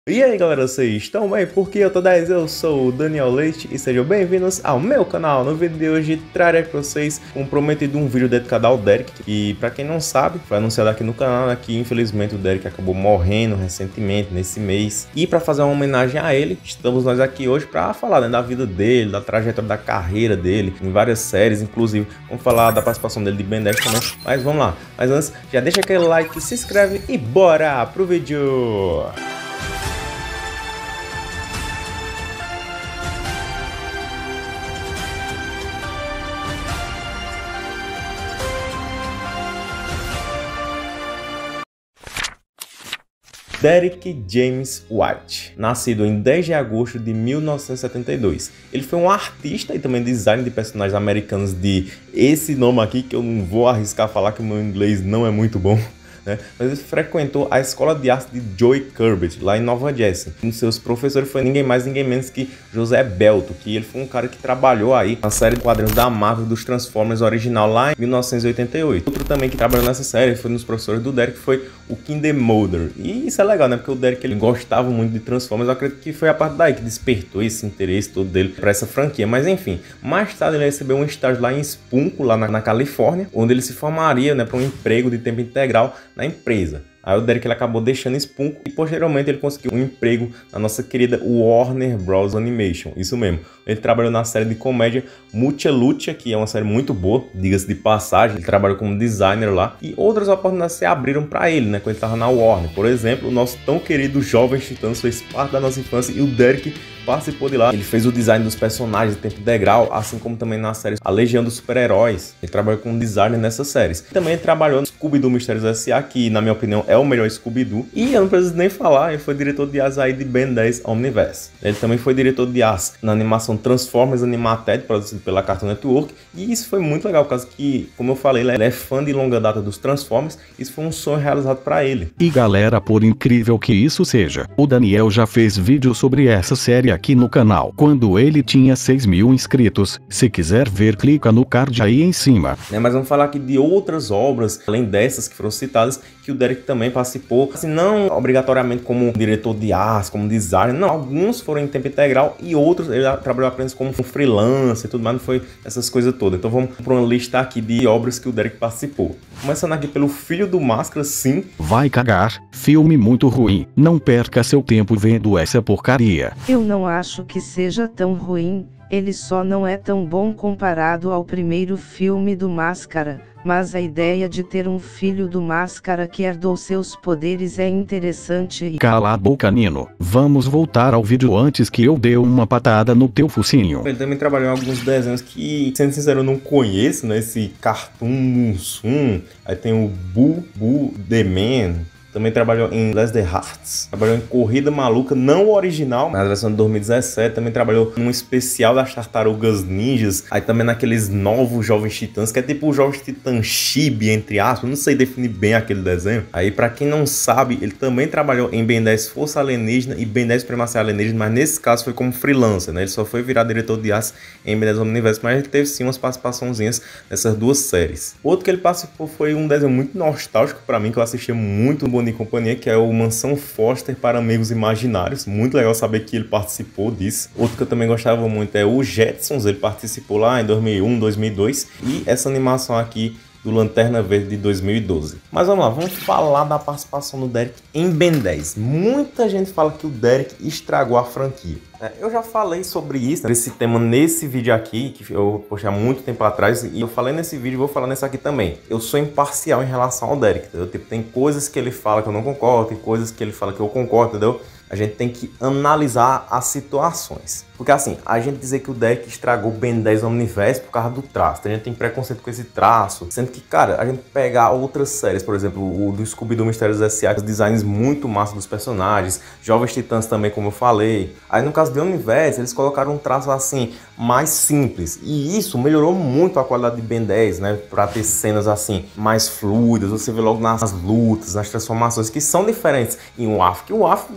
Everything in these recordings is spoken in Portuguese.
E aí galera, vocês estão bem? Porque eu tô 10, eu sou o Daniel Leite e sejam bem-vindos ao meu canal. No vídeo de hoje trarei para vocês um prometido um vídeo dedicado ao Derek. E pra quem não sabe, foi anunciado aqui no canal, né, que infelizmente o Derek acabou morrendo recentemente, nesse mês. E para fazer uma homenagem a ele, estamos nós aqui hoje para falar, né, da vida dele, da trajetória da carreira dele, em várias séries, inclusive vamos falar da participação dele de Ben 10 também. Mas vamos lá, mas antes, já deixa aquele like, se inscreve e bora pro vídeo! Derek James White, nascido em 10 de agosto de 1972. Ele foi um artista e também designer de personagens americanos de esse nome aqui, que eu não vou arriscar falar que o meu inglês não é muito bom, né? Mas ele frequentou a escola de arte de Joey Corbett, lá em Nova Jersey. Um dos seus professores foi ninguém mais, ninguém menos que José Belto, que ele foi um cara que trabalhou aí na série de quadrinhos da Marvel dos Transformers original lá em 1988. Outro também que trabalhou nessa série foi um dos professores do Derek, foi o Kim Mulder. E isso é legal, né? Porque o Derek ele gostava muito de Transformers. Eu acredito que foi a parte daí que despertou esse interesse todo dele para essa franquia. Mas enfim, mais tarde ele recebeu um estágio lá em Spunko, lá na Califórnia, onde ele se formaria, né, para um emprego de tempo integral na empresa. Aí o Derek ele acabou deixando Spunko e posteriormente ele conseguiu um emprego na nossa querida Warner Bros. Animation. Isso mesmo. Ele trabalhou na série de comédia Mucha Lucha, que é uma série muito boa, diga-se de passagem. Ele trabalhou como designer lá e outras oportunidades se abriram para ele, né, quando ele estava na Warner. Por exemplo, o nosso tão querido Jovens Titãs fez parte da nossa infância e o Derek participou de lá. Ele fez o design dos personagens de tempo integral, assim como também na série A Legião dos Super-Heróis. Ele trabalhou como designer nessas séries. Também ele trabalhou no Scooby-Doo Mistérios S.A., que na minha opinião é o melhor Scooby-Doo. E eu não preciso nem falar, ele foi diretor de arte aí de Ben 10 Omniverse. Ele também foi diretor de arte na animação Transformers Animated, produzido pela Cartoon Network. E isso foi muito legal, por causa que, como eu falei, ele é fã de longa data dos Transformers. Isso foi um sonho realizado para ele. E galera, por incrível que isso seja, o Daniel já fez vídeo sobre essa série aqui no canal, quando ele tinha 6.000 inscritos. Se quiser ver, clica no card aí em cima. Mas vamos falar aqui de outras obras, além dessas que foram citadas, que o Derek também participou, assim, não obrigatoriamente como diretor de arte, como designer, não, alguns foram em tempo integral e outros ele trabalhou apenas como freelancer e tudo mais, não foi essas coisas todas. Então vamos para uma lista aqui de obras que o Derek participou. Começando aqui pelo Filho do Máscara, sim. Vai cagar, filme muito ruim, não perca seu tempo vendo essa porcaria. Eu não acho que seja tão ruim, ele só não é tão bom comparado ao primeiro filme do Máscara, mas a ideia de ter um filho do Máscara que herdou seus poderes é interessante e... Cala a boca, Nino, vamos voltar ao vídeo antes que eu dê uma patada no teu focinho. Ele também trabalhou em alguns desenhos que, sendo sincero, eu não conheço, né? Esse Cartoon Munsum, aí tem o Boo The Man. Também trabalhou em Les The Hearts, trabalhou em Corrida Maluca, não original, na versão de 2017, também trabalhou num especial das Tartarugas Ninjas, aí também naqueles novos Jovens Titãs, que é tipo o Jovens Titãs Chibi, entre aspas, não sei definir bem aquele desenho. Aí pra quem não sabe, ele também trabalhou em Ben 10 Força Alienígena e Ben 10 Supremacia Alienígena, mas nesse caso foi como freelancer, né? Ele só foi virar diretor de arte em Ben 10 Omniverse, mas ele teve sim umas participaçõezinhas nessas duas séries. Outro que ele participou foi um desenho muito nostálgico pra mim, que eu assistia muito no Bom Dia e Companhia, que é o Mansão Foster para Amigos Imaginários. Muito legal saber que ele participou disso. Outro que eu também gostava muito é o Jetsons, ele participou lá em 2001, 2002, e essa animação aqui do Lanterna Verde de 2012. Mas vamos lá, vamos falar da participação do Derek em Ben 10. Muita gente fala que o Derek estragou a franquia. Eu já falei sobre isso, esse tema nesse vídeo aqui, que eu postei há muito tempo atrás, e eu falei nesse vídeo e vou falar nesse aqui também. Eu sou imparcial em relação ao Derek, entendeu? Tipo, tem coisas que ele fala que eu não concordo, tem coisas que ele fala que eu concordo, entendeu? A gente tem que analisar as situações. Porque assim, a gente dizer que o Derek estragou Ben 10 Omniverse por causa do traço. A gente tem preconceito com esse traço. Sendo que, cara, a gente pegar outras séries, por exemplo, o do Scooby-Doo Mistérios S.A., os designs muito massa dos personagens, Jovens Titãs também, como eu falei. Aí no caso de Omniverse, eles colocaram um traço assim, mais simples. E isso melhorou muito a qualidade de Ben 10, né? Pra ter cenas assim, mais fluidas. Você vê logo nas lutas, nas transformações, que são diferentes em WAF. Que o WAF, convenhamos,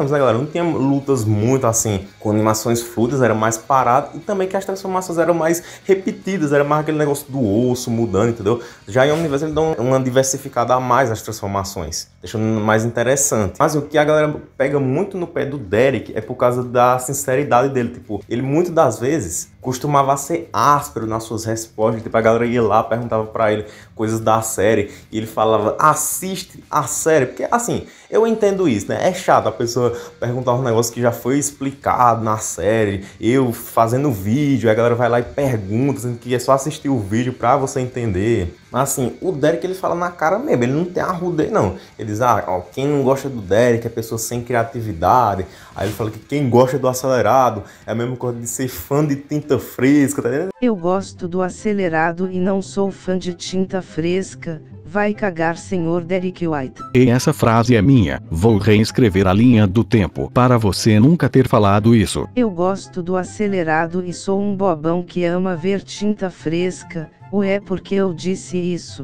convenhamos, né, galera? Não tinha lutas muito assim, com animações fluidas, era mais parado, e também que as transformações eram mais repetidas, era mais aquele negócio do osso mudando, entendeu? Já em Omniverse ele dá uma diversificada a mais nas transformações, deixando mais interessante. Mas o que a galera pega muito no pé do Derek é por causa da sinceridade dele, tipo, ele muitas das vezes costumava ser áspero nas suas respostas, tipo, a galera ia lá, perguntava pra ele coisas da série, e ele falava, assiste a série, porque assim, eu entendo isso, né, é chato a pessoa perguntar um negócio que já foi explicado na série, eu fazendo vídeo, a galera vai lá e pergunta, sendo que é só assistir o vídeo pra você entender. Mas assim, o Derek ele fala na cara mesmo, ele não tem arrudez não. Ele diz, ó, quem não gosta do Derek é pessoa sem criatividade. Aí ele fala que quem gosta do acelerado é a mesma coisa de ser fã de tinta fresca, tá entendendo? Eu gosto do acelerado e não sou fã de tinta fresca. Vai cagar, senhor Derek White. E essa frase é minha. Vou reescrever a linha do tempo para você nunca ter falado isso. Eu gosto do acelerado e sou um bobão que ama ver tinta fresca. Ué, porque eu disse isso?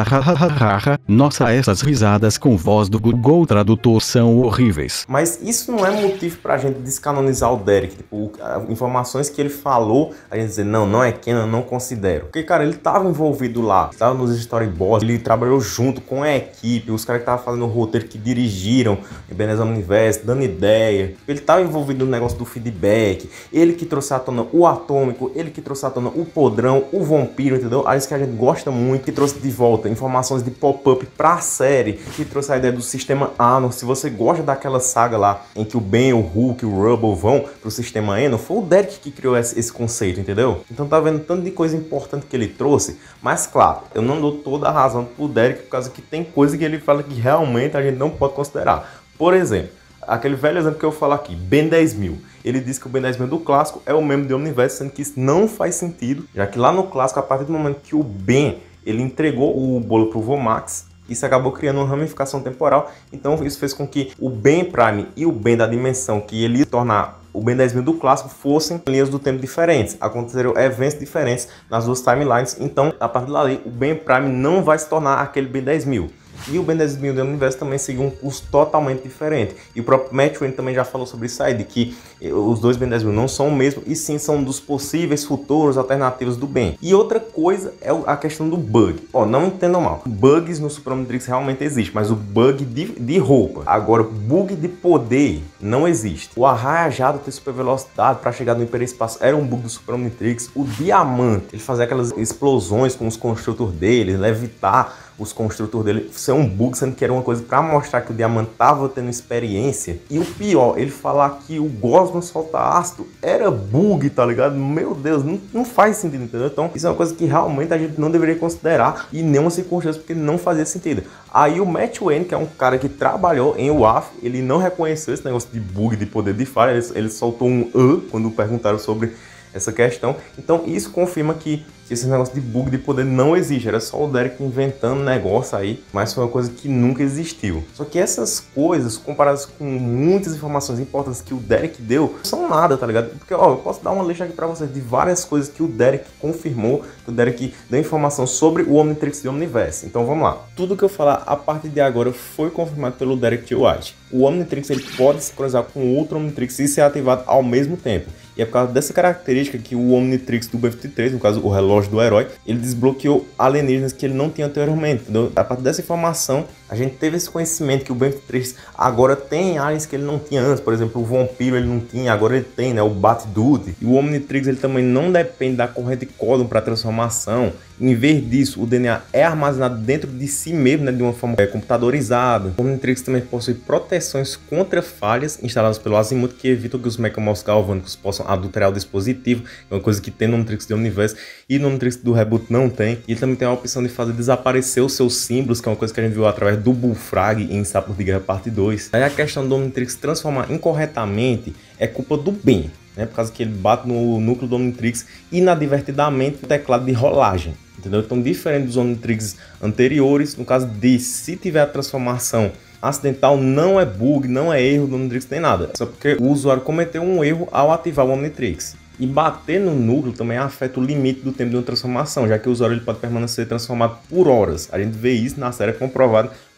Nossa, essas risadas com voz do Google Tradutor são horríveis. Mas isso não é motivo pra gente descanonizar o Derek. Tipo, informações que ele falou, a gente dizer, não é canon, não considero. Porque, cara, ele tava envolvido lá, tava nos storyboards, ele trabalhou junto com a equipe, os caras que estavam fazendo o roteiro, que dirigiram Ebenezer Omniverse, dando ideia. Ele tava envolvido no negócio do feedback, ele que trouxe à tona o Atômico, ele que trouxe à tona o Podrão, o Vampiro, entendeu? A isso que a gente gosta muito, que trouxe de volta informações de pop-up pra série, que trouxe a ideia do sistema Anon. Se você gosta daquela saga lá, em que o Ben, o Hulk e o Rubble vão pro sistema Anon, foi o Derek que criou esse conceito, entendeu? Então tá vendo tanto de coisa importante que ele trouxe, mas claro, eu não dou toda a razão pro Derek, por causa que tem coisa que ele fala que realmente a gente não pode considerar. Por exemplo, aquele velho exemplo que eu falo aqui, Ben 10.000. Ele diz que o Ben 10.000 do clássico é o mesmo de Omniverse, sendo que isso não faz sentido, já que lá no clássico, a partir do momento que o Ben ele entregou o bolo pro Vomax, isso acabou criando uma ramificação temporal. Então isso fez com que o Ben Prime e o Ben da dimensão que ele ia tornar o Ben 10.000 do clássico fossem linhas do tempo diferentes. Aconteceram eventos diferentes nas duas timelines. Então, a partir dali, o Ben Prime não vai se tornar aquele Ben 10.000. E o Ben 10.000 do Universo também seguiu um curso totalmente diferente. E o próprio Matt Wayne também já falou sobre isso aí, de que os dois Ben 10.000 não são o mesmo, e sim são dos possíveis futuros alternativos do Ben. E outra coisa é a questão do bug. Ó, não entendam mal. Bugs no Super Omnitrix realmente existe, mas o bug de roupa. Agora, bug de poder não existe. O arraiajado ter super velocidade para chegar no hiperespaço era um bug do Super Omnitrix. O diamante, ele fazia aquelas explosões com os construtores dele, levitar os construtores dele, isso é um bug, sendo que era uma coisa para mostrar que o diamante tava tendo experiência. E o pior, ele falar que o Gosmo solta ácido era bug, tá ligado? Meu Deus, não faz sentido, entendeu? Então isso é uma coisa que realmente a gente não deveria considerar em nenhuma circunstância, porque não fazia sentido. Aí o Matt Wayne, que é um cara que trabalhou em WAF, ele não reconheceu esse negócio de bug, de poder de falha, ele soltou um quando perguntaram sobre essa questão. Então isso confirma que esse negócio de bug de poder não existe, era só o Derek inventando negócio aí, mas foi uma coisa que nunca existiu. Só que essas coisas, comparadas com muitas informações importantes que o Derek deu, não são nada, tá ligado? Porque, ó, eu posso dar uma lista aqui pra vocês de várias coisas que o Derek confirmou, que o Derek deu informação sobre o Omnitrix de Omniverse. Então vamos lá. Tudo que eu falar a partir de agora foi confirmado pelo Derek T. White. O Omnitrix ele pode se cruzar com outro Omnitrix e ser ativado ao mesmo tempo. E é por causa dessa característica que o Omnitrix do B-53, no caso o relógio do herói, ele desbloqueou alienígenas que ele não tinha anteriormente, entendeu? A partir dessa informação, a gente teve esse conhecimento que o B-53 agora tem aliens que ele não tinha antes. Por exemplo, o Vampiro ele não tinha, agora ele tem, né? O Bat-Dude. E o Omnitrix ele também não depende da corrente códon para transformação. Em vez disso, o DNA é armazenado dentro de si mesmo, né, de uma forma computadorizada. O Omnitrix também possui proteções contra falhas instaladas pelo Azimuth que evitam que os mecamorfos galvânicos possam adulterar o dispositivo. É uma coisa que tem no Omnitrix de Omniverse e no Omnitrix do Reboot não tem. E ele também tem a opção de fazer desaparecer os seus símbolos, que é uma coisa que a gente viu através do Bullfrag em Sapos de Guerra Parte 2. Aí a questão do Omnitrix transformar incorretamente é culpa do Ben, né, por causa que ele bate no núcleo do Omnitrix inadvertidamente no teclado de rolagem. Entendeu? Então, diferente dos Omnitrix anteriores, no caso de se tiver a transformação acidental, não é bug, não é erro do Omnitrix nem nada. Só porque o usuário cometeu um erro ao ativar o Omnitrix. E bater no núcleo também afeta o limite do tempo de uma transformação, já que o usuário ele pode permanecer transformado por horas. A gente vê isso na série comprovado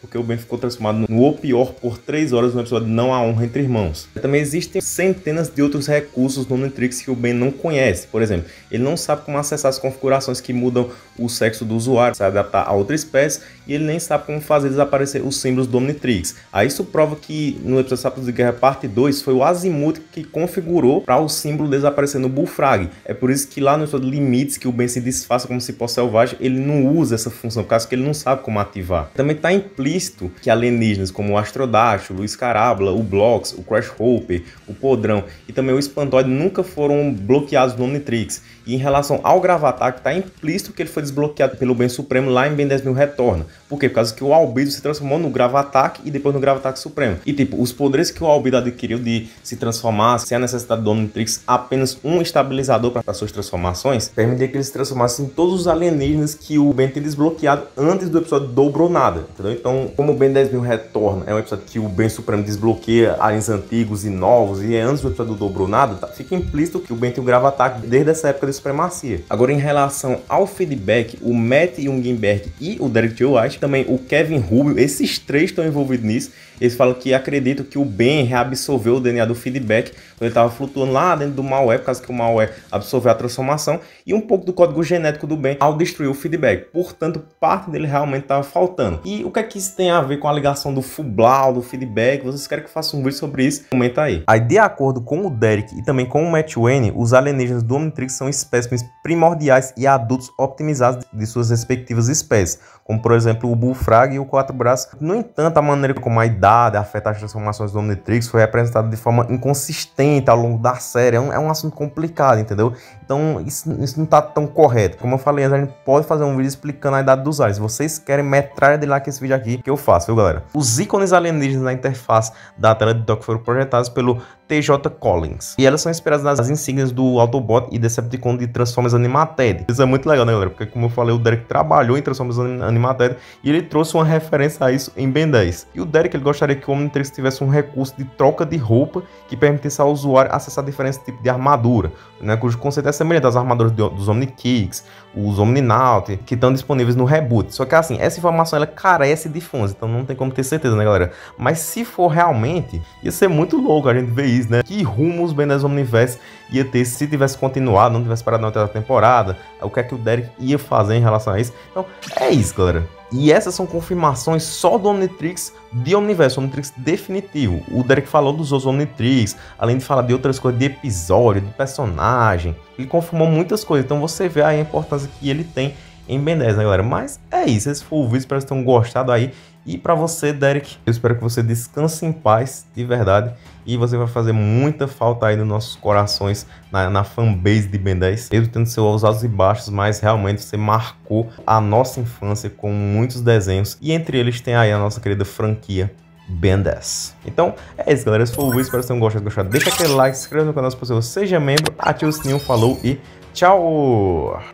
porque o Ben ficou transformado no O Pior por 3 horas no episódio Não Há Honra Entre Irmãos. Também existem centenas de outros recursos no Omnitrix que o Ben não conhece. Por exemplo, ele não sabe como acessar as configurações que mudam o sexo do usuário, se adaptar a outra espécie, e ele nem sabe como fazer desaparecer os símbolos do Omnitrix. Aí isso prova que no episódio Sapos de Guerra parte 2 foi o Azimuth que configurou para o símbolo desaparecer no Bullfrag. É por isso que lá no episódio Limites, que o Ben se disfarça como cipó selvagem, ele não usa essa função, por causa que ele não sabe como ativar. Também está implícito que alienígenas como o Astrodáctilo, o Scarábula, o Blox, o Crash Hopper, o Podrão e também o Espantoide nunca foram bloqueados no Omnitrix. E em relação ao Gravatar, está implícito que ele foi desbloqueado pelo Ben Supremo lá em Ben 10.000 Retorna. Por quê? Por causa que o Albedo se transformou no Gravatar e depois no Gravatar Supremo. E tipo, os poderes que o Albedo adquiriu de se transformar sem a necessidade do Omnitrix, apenas um estabilizador para suas transformações, permitia que ele se transformasse em todos os alienígenas que o Ben tem desbloqueado antes do episódio Dobrou Nada, entendeu? Então, como o Ben 10.000 Retorna é um episódio que o Ben Supremo desbloqueia aliens antigos e novos, e é antes do episódio Dobrou Nada, fica implícito que o Ben tem o Gravatar desde essa época de supremacia. Agora, em relação ao feedback, o Matt Jungenberg e o Derek J. White, também o Kevin Rubio, esses três estão envolvidos nisso. Eles falam que acreditam que o Ben reabsorveu o DNA do feedback quando ele estava flutuando lá dentro do malware, por causa que o malware absorveu a transformação, e um pouco do código genético do Ben ao destruir o feedback. Portanto, parte dele realmente estava faltando. E o que é que isso tem a ver com a ligação do Fublau, do feedback? Vocês querem que eu faça um vídeo sobre isso? Comenta aí. Aí, de acordo com o Derek e também com o Matt Wayne, os alienígenas do Omnitrix são espécimes primordiais e adultos optimizados de suas respectivas espécies, como por exemplo o Bullfrag e o Quatro Braços. No entanto, a maneira como a idade afeta as transformações do Omnitrix foi representada de forma inconsistente ao longo da série. É um assunto complicado, entendeu? Então isso não tá tão correto. Como eu falei antes, a gente pode fazer um vídeo explicando a idade dos aliens. Se vocês querem, metralha de like esse vídeo aqui que eu faço, viu, galera? Os ícones alienígenas na interface da tela de dock foram projetados pelo TJ Collins, e elas são inspiradas nas insígnias do Autobot e Decepticon de Transformers Animated. Isso é muito legal, né, galera? Porque, como eu falei, o Derek trabalhou em Transformers Animated e ele trouxe uma referência a isso em Ben 10. E o Derek, ele gostaria que o Omnitrix tivesse um recurso de troca de roupa que permitisse ao usuário acessar diferentes tipos de armadura, né, cujo conceito é semelhante às armaduras dos Omnikicks, os Omninaut, que estão disponíveis no reboot. Só que assim, essa informação ela carece de fontes, então não tem como ter certeza, né, galera? Mas se for realmente, ia ser muito louco a gente ver isso, né? Que rumo os Ben 10 Omniverse ia ter se tivesse continuado, não tivesse parado na outra temporada, o que é que o Derek ia fazer em relação a isso. Então, é isso, galera. E essas são confirmações só do Omnitrix de Omniverse, Omnitrix definitivo. O Derek falou dos outros Omnitrix, além de falar de outras coisas, de episódio, de personagem. Ele confirmou muitas coisas, então você vê aí a importância que ele tem em Ben 10, né, galera? Mas é isso, esse foi o vídeo, espero que vocês tenham gostado aí. E pra você, Derek, eu espero que você descanse em paz, de verdade. E você vai fazer muita falta aí nos nossos corações, na fanbase de Ben 10. Eu tendo seus altos e baixos, mas realmente você marcou a nossa infância com muitos desenhos. E entre eles tem aí a nossa querida franquia Ben 10. Então é isso, galera. Esse foi o vídeo, espero que vocês tenham gostado. Deixa aquele like, se inscreva no canal se possível, seja membro, ative o sininho, falou e tchau!